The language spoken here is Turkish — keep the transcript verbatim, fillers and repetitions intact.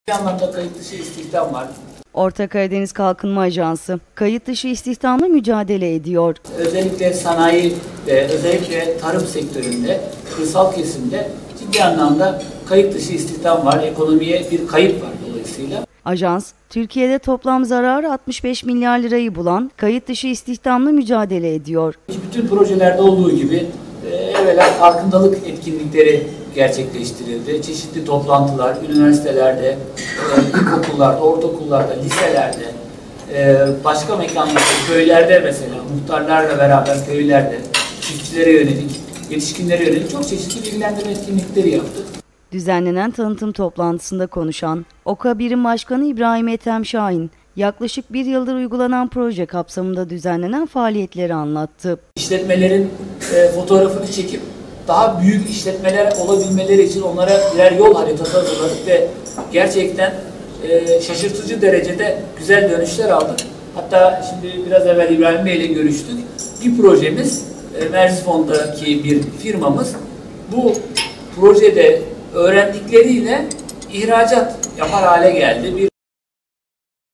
Bir anlamda kayıt dışı istihdam var. Orta Karadeniz Kalkınma Ajansı kayıt dışı istihdamla mücadele ediyor. Özellikle sanayi ve özellikle tarım sektöründe, kırsal kesimde ciddi anlamda kayıt dışı istihdam var. Ekonomiye bir kayıp var dolayısıyla. Ajans, Türkiye'de toplam zararı altmış beş milyar lirayı bulan kayıt dışı istihdamla mücadele ediyor. Bütün projelerde olduğu gibi evvela farkındalık etkinlikleri gerçekleştirildi. Çeşitli toplantılar, üniversitelerde, ilkokullarda, ortaokullarda, liselerde, başka mekanlarda, köylerde mesela, muhtarlarla beraber köylerde, çiftçilere yönelik, yetişkinlere yönelik çok çeşitli bilgilendirme etkinlikleri yaptık. Düzenlenen tanıtım toplantısında konuşan OKA Birim Başkanı İbrahim Ethem Şahin, yaklaşık bir yıldır uygulanan proje kapsamında düzenlenen faaliyetleri anlattı. İşletmelerin e, fotoğrafını çekip daha büyük işletmeler olabilmeleri için onlara birer yol haritası hazırladık ve gerçekten e, şaşırtıcı derecede güzel dönüşler aldık. Hatta şimdi biraz evvel İbrahim Bey ile görüştük. Bir projemiz, e, Merzifon'daki bir firmamız bu projede öğrendikleriyle ihracat yapar hale geldi. Bir